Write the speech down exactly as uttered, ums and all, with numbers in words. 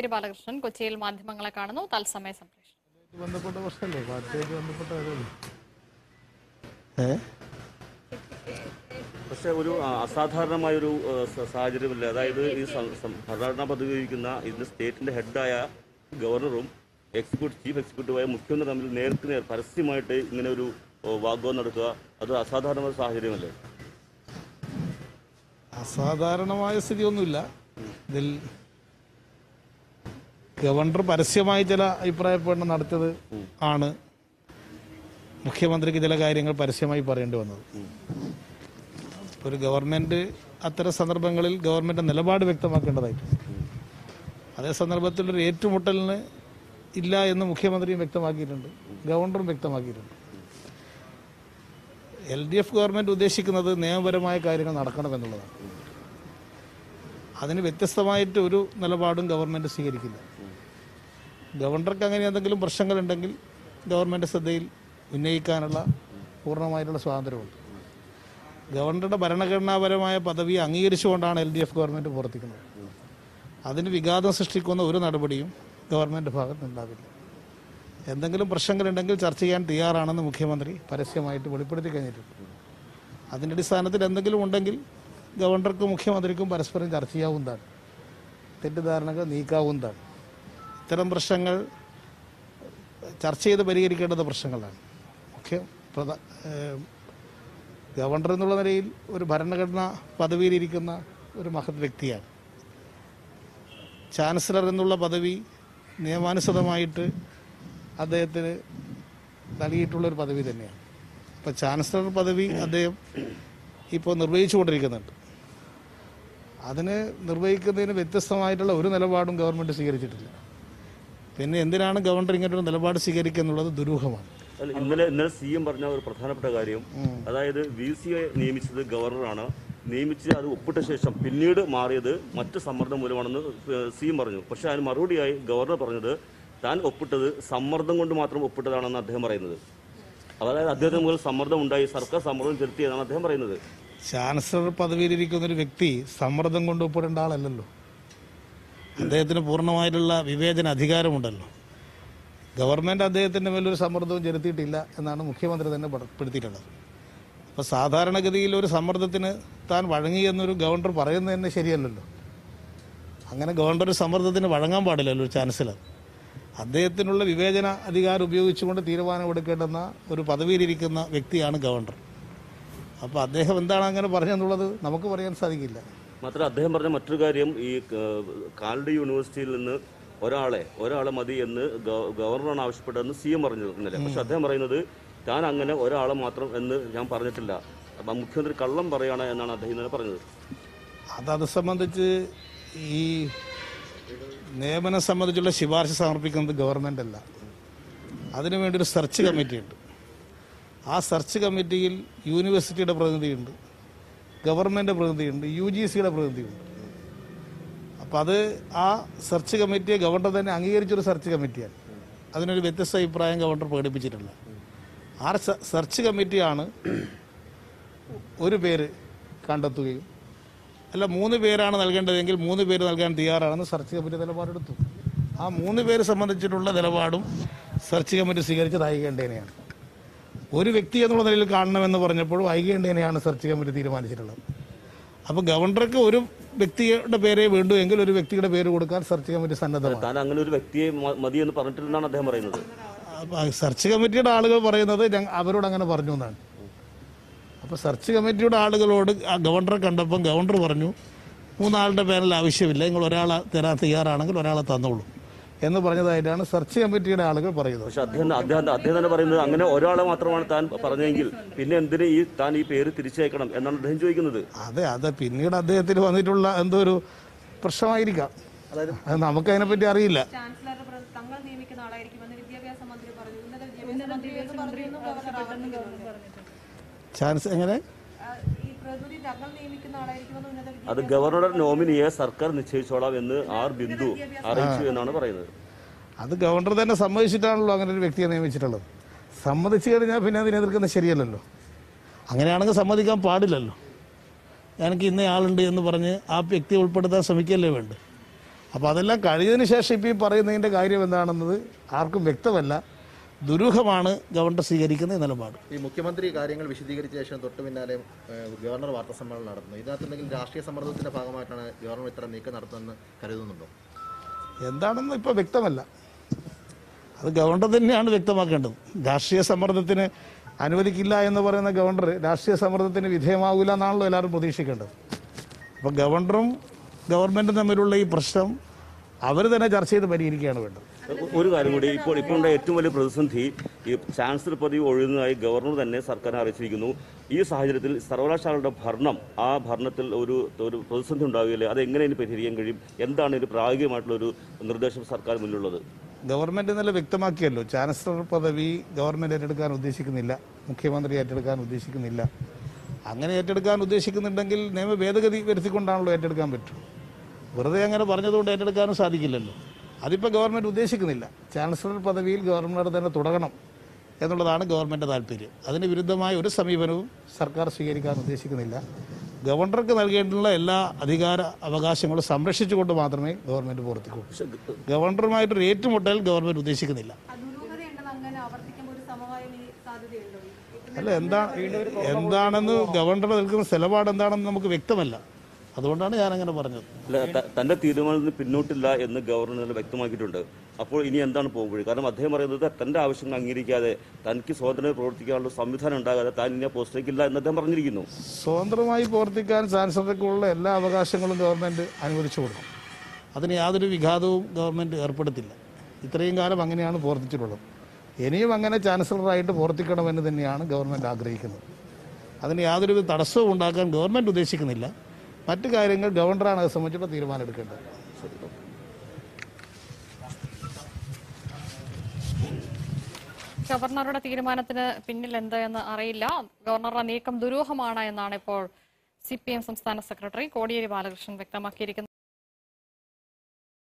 തിരു ബാലകൃഷ്ണൻ കൊച്ചിയിൽ മാധ്യമങ്ങളെ കാണുന്നു. തത്സമയ സംപ്രേഷണം. ബന്ധപ്പെട്ട പ്രശ്നമല്ലേ, പാർട്ടിയായിട്ട് ബന്ധപ്പെട്ട കാര്യമല്ലേ. പക്ഷെ ഒരു അസാധാരണമായൊരു സാഹചര്യമല്ലേ. അതായത് ഈ ഭരണഘടനാ പദവി വഹിക്കുന്ന ഇതിന്റെ സ്റ്റേറ്റിന്റെ ഹെഡായ ഗവർണറും എക്സിക്യൂട്ടീവ് ചീഫ് എക്സിക്യൂട്ടീവായ മുഖ്യമന്ത്രി തമ്മിൽ നേർക്ക് നേർ പരസ്യമായിട്ട് ഇങ്ങനെ ഒരു വാഗ്വാദം നടക്കുക, അത് അസാധാരണമായ സാഹചര്യമല്ലേ? അസാധാരണമായ സ്ഥിതിയൊന്നുമില്ല. ഇതിൽ ഗവർണർ പരസ്യമായി ചില അഭിപ്രായ പ്രകടനം നടത്തിയത് ആണ് മുഖ്യമന്ത്രിക്ക് ചില കാര്യങ്ങൾ പരസ്യമായി പറയേണ്ടി വന്നത്. ഒരു ഗവൺമെന്റ് അത്തരം സന്ദർഭങ്ങളിൽ ഗവൺമെന്റ് നിലപാട് വ്യക്തമാക്കേണ്ടതായിട്ടുണ്ട്. അതേ സന്ദർഭത്തിൽ ഒരു ഏറ്റുമുട്ടലിന് ഇല്ല എന്ന് മുഖ്യമന്ത്രിയും വ്യക്തമാക്കിയിട്ടുണ്ട്, ഗവർണറും വ്യക്തമാക്കിയിട്ടുണ്ട്. എൽ ഡി എഫ് ഗവൺമെന്റ് ഉദ്ദേശിക്കുന്നത് നിയമപരമായ കാര്യങ്ങൾ നടക്കണമെന്നുള്ളതാണ്. അതിന് വ്യത്യസ്തമായിട്ട് ഒരു നിലപാടും ഗവൺമെന്റ് സ്വീകരിക്കില്ല. ഗവർണർക്ക് അങ്ങനെ എന്തെങ്കിലും പ്രശ്നങ്ങളുണ്ടെങ്കിൽ ഗവൺമെന്റ് ശ്രദ്ധയിൽ ഉന്നയിക്കാനുള്ള പൂർണ്ണമായിട്ടുള്ള സ്വാതന്ത്ര്യമുണ്ട്. ഗവർണറുടെ ഭരണഘടനാപരമായ പദവി അംഗീകരിച്ചുകൊണ്ടാണ് എൽ ഡി എഫ് ഗവൺമെന്റ് പ്രവർത്തിക്കുന്നത്. അതിന് വിഘാതം സൃഷ്ടിക്കുന്ന ഒരു നടപടിയും ഗവൺമെന്റ് ഭാഗത്ത് ഉണ്ടാവില്ല. എന്തെങ്കിലും പ്രശ്നങ്ങളുണ്ടെങ്കിൽ ചർച്ച ചെയ്യാൻ തയ്യാറാണെന്ന് മുഖ്യമന്ത്രി പരസ്യമായിട്ട് വെളിപ്പെടുത്തി കഴിഞ്ഞിട്ടുണ്ട്. അതിൻ്റെ അടിസ്ഥാനത്തിൽ എന്തെങ്കിലും ഉണ്ടെങ്കിൽ ഗവർണർക്കും മുഖ്യമന്ത്രിക്കും പരസ്പരം ചർച്ച ചെയ്യാവുന്നതാണ്, തെറ്റിദ്ധാരണകൾ നീക്കാവുന്നതാണ്. ഇത്തരം പ്രശ്നങ്ങൾ ചർച്ച ചെയ്ത് പരിഹരിക്കേണ്ടുന്ന പ്രശ്നങ്ങളാണ്. മുഖ്യ പ്രധാ ഗവർണർ എന്നുള്ള നിലയിൽ ഒരു ഭരണഘടനാ പദവിയിലിരിക്കുന്ന ഒരു മഹത് വ്യക്തിയാണ്. ചാൻസലർ എന്നുള്ള പദവി നിയമാനുസൃതമായിട്ട് അദ്ദേഹത്തിന് നൽകിയിട്ടുള്ളൊരു പദവി തന്നെയാണ്. അപ്പോൾ ചാൻസലർ പദവി അദ്ദേഹം ഇപ്പോൾ നിർവഹിച്ചു കൊണ്ടിരിക്കുന്നുണ്ട്. അതിന് നിർവഹിക്കുന്നതിന് വ്യത്യസ്തമായിട്ടുള്ള ഒരു നിലപാടും ഗവൺമെൻറ് സ്വീകരിച്ചിട്ടില്ല. പിന്നെ എന്തിനാണ് ഗവർണർ ഇങ്ങനൊരു നിലപാട് സ്വീകരിക്കുക എന്നുള്ളത് ദുരൂഹമാണ്. ഇന്നലെ ഇന്നലെ സി എം പറഞ്ഞ ഒരു പ്രധാനപ്പെട്ട കാര്യം, അതായത് വി സിയെ നിയമിച്ചത് ഗവർണറാണ്, നിയമിച്ച് അത് ഒപ്പിട്ട ശേഷം പിന്നീട് മാറിയത് മറ്റ് സമ്മർദ്ദം മൂലമാണെന്ന് സി എം പറഞ്ഞു. പക്ഷെ അതിന് മറുപടിയായി ഗവർണർ പറഞ്ഞത് താൻ ഒപ്പിട്ടത് സമ്മർദ്ദം കൊണ്ട് മാത്രം ഒപ്പിട്ടതാണെന്ന് അദ്ദേഹം പറയുന്നത്. അതായത് അദ്ദേഹത്തിന് മുതൽ സമ്മർദ്ദം ഉണ്ടായി, സർക്കാർ സമ്മർദ്ദം ചെലുത്തിയതാണ് അദ്ദേഹം പറയുന്നത്. ചാൻസലർ പദവിയിലിരിക്കുന്ന ഒരു വ്യക്തി സമ്മർദ്ദം കൊണ്ട് ഒപ്പിടേണ്ട ആളല്ലല്ലോ. അദ്ദേഹത്തിന് പൂർണ്ണമായിട്ടുള്ള വിവേചന അധികാരമുണ്ടല്ലോ. ഗവൺമെൻറ് അദ്ദേഹത്തിൻ്റെ മേലൊരു സമ്മർദ്ദവും ചെലുത്തിയിട്ടില്ല എന്നാണ് മുഖ്യമന്ത്രി തന്നെ പെടുത്തിയിട്ടുള്ളത്. അപ്പോൾ സാധാരണഗതിയിൽ ഒരു സമ്മർദ്ദത്തിന് താൻ വഴങ്ങിയെന്നൊരു ഗവർണർ പറയുന്നത് തന്നെ ശരിയല്ലല്ലോ. അങ്ങനെ ഗവർണർ ഒരു സമ്മർദ്ദത്തിന് വഴങ്ങാൻ പാടില്ലല്ലോ ഒരു ചാൻസലർ. അദ്ദേഹത്തിനുള്ള വിവേചന അധികാരം ഉപയോഗിച്ചുകൊണ്ട് തീരുമാനമെടുക്കേണ്ടുന്ന ഒരു പദവിയിലിരിക്കുന്ന വ്യക്തിയാണ് ഗവർണർ. അപ്പോൾ അദ്ദേഹം എന്താണ് അങ്ങനെ പറഞ്ഞെന്നുള്ളത് നമുക്ക് പറയാൻ സാധിക്കില്ല. മാത്രമല്ല അദ്ദേഹം പറഞ്ഞ മറ്റൊരു കാര്യം, ഈ കാലടി യൂണിവേഴ്സിറ്റിയിൽ നിന്ന് ഒരാളെ ഒരാളെ മതി എന്ന് ഗവർണറാണ് ആവശ്യപ്പെട്ടതെന്ന് സി എം പറഞ്ഞു ഇന്നലെ. പക്ഷെ അദ്ദേഹം പറയുന്നത് താൻ അങ്ങനെ ഒരാളെ മാത്രം എന്ന് ഞാൻ പറഞ്ഞിട്ടില്ല, അപ്പം മുഖ്യമന്ത്രി കള്ളം പറയുകയാണ് എന്നാണ് അദ്ദേഹം ഇന്നലെ പറഞ്ഞത്. അതത് സംബന്ധിച്ച് ഈ നിയമനം സംബന്ധിച്ചുള്ള ശുപാർശ സമർപ്പിക്കുന്നത് ഗവൺമെൻറ് അല്ല. അതിനുവേണ്ടി ഒരു സെർച്ച് കമ്മിറ്റിയുണ്ട്. ആ സെർച്ച് കമ്മിറ്റിയിൽ യൂണിവേഴ്സിറ്റിയുടെ പ്രതിനിധിയുണ്ട്, ഗവൺമെൻറ് പ്രതിനിധിയുണ്ട്, യു ജി സിയുടെ പ്രതിനിധിയുണ്ട്. അപ്പം അത് ആ സെർച്ച് കമ്മിറ്റിയെ ഗവർണർ തന്നെ അംഗീകരിച്ചൊരു സെർച്ച് കമ്മിറ്റിയാണ്. അതിനൊരു വ്യത്യസ്ത അഭിപ്രായം ഗവർണർ പ്രകടിപ്പിച്ചിട്ടില്ല. ആ സെർച്ച് കമ്മിറ്റിയാണ് ഒരു പേര് കണ്ടെത്തുകയും അല്ല മൂന്ന് പേരാണ് നൽകേണ്ടതെങ്കിൽ മൂന്ന് പേര് നൽകാൻ തയ്യാറാണെന്ന് സെർച്ച് കമ്മിറ്റി നിലപാടെടുത്തു. ആ മൂന്ന് പേര് സംബന്ധിച്ചിട്ടുള്ള നിലപാടും സെർച്ച് കമ്മിറ്റി സ്വീകരിച്ചത് ഐകകണ്ഠേനയാണ്. ഒരു വ്യക്തി എന്നുള്ള നിലയിൽ കാണണമെന്ന് പറഞ്ഞപ്പോഴും ഐകകണ്ഠേനയാണ് സെർച്ച് കമ്മിറ്റി തീരുമാനിച്ചിട്ടുള്ളത്. അപ്പോൾ ഗവർണർക്ക് ഒരു വ്യക്തിയുടെ പേരെ വേണ്ടു എങ്കിൽ ഒരു വ്യക്തിയുടെ പേര് കൊടുക്കാൻ സെർച്ച് കമ്മിറ്റി സന്നദ്ധമാണ്. അങ്ങനെ ഒരു വ്യക്തിയെ മതി എന്ന് പറഞ്ഞിട്ടില്ലെന്നാണ് അദ്ദേഹം പറയുന്നത്. സെർച്ച് കമ്മിറ്റിയുടെ ആളുകൾ പറയുന്നത് അവരോട് അങ്ങനെ പറഞ്ഞു എന്നാണ്. അപ്പോൾ സെർച്ച് കമ്മിറ്റിയുടെ ആളുകളോട് ആ ഗവർണറെ കണ്ടപ്പം ഗവർണർ പറഞ്ഞു മൂന്നാളുടെ പേരിൽ ആവശ്യമില്ല, നിങ്ങൾ ഒരാളെ തരാൻ തയ്യാറാണെങ്കിൽ ഒരാളെ തന്നോളൂ എന്ന് പറഞ്ഞതായിട്ടാണ് സെർച്ച് കമ്മിറ്റിയുടെ ആളുകൾ പറയുന്നത്. പക്ഷെ അദ്ദേഹം അദ്ദേഹം അദ്ദേഹം തന്നെ പറയുന്നത് അങ്ങനെ ഒരാളെ മാത്രമാണ് താൻ പറഞ്ഞതെങ്കിൽ പിന്നെ എന്തിന് ഈ താൻ ഈ പേര് തിരിച്ചയക്കണം എന്നാണ് അദ്ദേഹം ചോദിക്കുന്നത്. അതെ അതെ പിന്നീട് അദ്ദേഹത്തിന് വന്നിട്ടുള്ള എന്തോ ഒരു പ്രശ്നമായിരിക്കാം, അതായത് അത് നമുക്കതിനെപ്പറ്റി അറിയില്ല. ചാൻസ് എങ്ങനെ അത് ഗവർണറുടെ നോമിനിയെ സർക്കാർ നിശ്ചയിച്ചോളാം എന്ന് ആർ ബിന്ദു അറിയിച്ചു എന്നാണ് പറയുന്നത്. അത് ഗവർണർ തന്നെ സമ്മതിച്ചിട്ടാണല്ലോ അങ്ങനെ ഒരു വ്യക്തിയെ നിയമിച്ചിട്ടുള്ളത്. സമ്മതിച്ചു കഴിഞ്ഞാൽ പിന്നെ അതിനെ എതിർക്കുന്നത് ശരിയല്ലല്ലോ. അങ്ങനെയാണെങ്കിൽ സമ്മതിക്കാൻ പാടില്ലല്ലോ. എനിക്ക് ഇന്ന ആളുണ്ട് എന്ന് പറഞ്ഞ് ആ വ്യക്തിയെ ഉൾപ്പെടുത്താൻ ശ്രമിക്കുകയല്ലേ വേണ്ട. അപ്പോൾ അതെല്ലാം കഴിഞ്ഞതിന് ശേഷം ഇപ്പോൾ ഈ പറയുന്നതിൻ്റെ കാര്യം എന്താണെന്നത് ആർക്കും വ്യക്തമല്ല. ദുരൂഹമാണ് ഗവർണർ സ്വീകരിക്കുന്ന നിലപാട്. ഈ മുഖ്യമന്ത്രി കാര്യങ്ങൾ വിശദീകരിച്ച ശേഷം തൊട്ടു പിന്നാലെ ഗവർണർ വാർത്താ സമ്മേളനം നടത്തുന്നു. ഇതിനകത്ത് എന്തെങ്കിലും രാഷ്ട്രീയ സമ്മർദ്ദത്തിന്റെ ഭാഗമായിട്ടാണ് ഗവർണർ ഇത്തരം നീക്കം നടത്തുന്നതെന്ന് കരുതുന്നുണ്ടോ? എന്താണെന്ന് ഇപ്പോൾ വ്യക്തമല്ല. അത് ഗവർണർ തന്നെയാണ് വ്യക്തമാക്കേണ്ടത്. രാഷ്ട്രീയ സമ്മർദ്ദത്തിന് അനുവദിക്കില്ല എന്ന് പറയുന്ന ഗവർണർ രാഷ്ട്രീയ സമ്മർദ്ദത്തിന് വിധേയമാകില്ല എന്നാണല്ലോ എല്ലാവരും പ്രതീക്ഷിക്കേണ്ടത്. അപ്പോൾ ഗവർണറും ഗവൺമെൻറ്റും തമ്മിലുള്ള ഈ പ്രശ്നം അവർ തന്നെ ചർച്ച ചെയ്ത് പരിഹരിക്കുകയാണ് വേണ്ടത്. ഒരു കാര്യം കൂടി, ഇപ്പോൾ ഇപ്പോൾ ഉണ്ടായ ഏറ്റവും വലിയ പ്രതിസന്ധി ഈ ചാൻസലർ പദവി ഒഴിയുന്നതായി ഗവർണർ തന്നെ സർക്കാരിനെ അറിയിച്ചിരിക്കുന്നു. ഈ സാഹചര്യത്തിൽ സർവകലാശാലയുടെ ഭരണം, ആ ഭരണത്തിൽ ഒരു ഒരു പ്രതിസന്ധി ഉണ്ടാവുകയില്ലേ? അത് എങ്ങനെ ഇനി പരിഹരിക്കാൻ കഴിയും? എന്താണ് ഒരു പ്രായോഗികമായിട്ടുള്ള ഒരു നിർദ്ദേശം സർക്കാർ മുന്നിലുള്ളത്? ഗവൺമെൻറ് ഇന്നലെ വ്യക്തമാക്കിയല്ലോ, ചാൻസലർ പദവി ഗവൺമെൻറ് ഏറ്റെടുക്കാൻ ഉദ്ദേശിക്കുന്നില്ല, മുഖ്യമന്ത്രി ഏറ്റെടുക്കാൻ ഉദ്ദേശിക്കുന്നില്ല. അങ്ങനെ ഏറ്റെടുക്കാൻ ഉദ്ദേശിക്കുന്നുണ്ടെങ്കിൽ നിയമ ഭേദഗതി വരുത്തിക്കൊണ്ടാണല്ലോ ഏറ്റെടുക്കാൻ പറ്റും. വെറുതെ അങ്ങനെ പറഞ്ഞതുകൊണ്ട് ഏറ്റെടുക്കാനും സാധിക്കില്ലല്ലോ. അതിപ്പോൾ ഗവൺമെൻറ് ഉദ്ദേശിക്കുന്നില്ല. ചാൻസലർ പദവിയിൽ ഗവർണർ തന്നെ തുടരണം എന്നുള്ളതാണ് ഗവൺമെൻറ് താല്പര്യം. അതിന് വിരുദ്ധമായ ഒരു സമീപനവും സർക്കാർ സ്വീകരിക്കാൻ ഉദ്ദേശിക്കുന്നില്ല. ഗവർണർക്ക് നൽകേണ്ടുള്ള എല്ലാ അധികാര അവകാശങ്ങളും സംരക്ഷിച്ചുകൊണ്ട് മാത്രമേ ഗവൺമെൻറ് പ്രവർത്തിക്കൂ. ഗവർണറുമായിട്ടൊരു ഏറ്റുമുട്ടൽ ഗവൺമെൻറ് ഉദ്ദേശിക്കുന്നില്ല. അല്ല, എന്താ എന്താണെന്ന് ഗവർണർ നിൽക്കുന്ന നിലപാട് എന്താണെന്ന് നമുക്ക് വ്യക്തമല്ല. അതുകൊണ്ടാണ് ഞാൻ അങ്ങനെ പറഞ്ഞത്. അല്ല, തന്റെ തീരുമാനത്തിന് പിന്നോട്ടില്ല എന്ന് ഗവർണർ വ്യക്തമാക്കിയിട്ടുണ്ട്. അപ്പോൾ ഇനി എന്താണ് പോകുന്നത്? കാരണം അദ്ദേഹം പറയുന്നത് തന്റെ ആവശ്യങ്ങൾ അംഗീകരിക്കാതെ തനിക്ക് സ്വതന്ത്രമായി പ്രവർത്തിക്കാനുള്ള സംവിധാനം ഉണ്ടാകാതെ താൻ ഇനി പോസ്റ്റിലേക്കില്ല എന്ന് അദ്ദേഹം പറഞ്ഞിരിക്കുന്നു. സ്വതന്ത്രമായി പ്രവർത്തിക്കാൻ ചാൻസലർക്കുള്ള എല്ലാ അവകാശങ്ങളും ഗവൺമെൻറ് അനുവദിച്ചു കൊടുക്കും. അതിന് യാതൊരു വിഘാതവും ഗവൺമെൻറ് ഏർപ്പെടുത്തില്ല. ഇത്രയും കാലം അങ്ങനെയാണ് പ്രവർത്തിച്ചിട്ടുള്ളത്. ഇനിയും അങ്ങനെ ചാൻസലറായിട്ട് പ്രവർത്തിക്കണമെന്ന് തന്നെയാണ് ഗവൺമെൻറ് ആഗ്രഹിക്കുന്നത്. അതിന് യാതൊരു തടസ്സവും ഉണ്ടാക്കാൻ ഗവൺമെൻറ് ഉദ്ദേശിക്കുന്നില്ല. മറ്റു കാര്യങ്ങൾ ഗവർണറാണ് അത് സംബന്ധിച്ചുള്ള തീരുമാനം എടുക്കേണ്ടത്. ഗവർണറുടെ തീരുമാനത്തിന് പിന്നിൽ എന്തായെന്ന് അറിയില്ല. ഗവർണറുടെ നീക്കം ദുരൂഹമാണ് എന്നാണ് ഇപ്പോൾ സി പി എം സംസ്ഥാന സെക്രട്ടറി കോടിയേരി ബാലകൃഷ്ണൻ വ്യക്തമാക്കിയിരിക്കുന്നത്.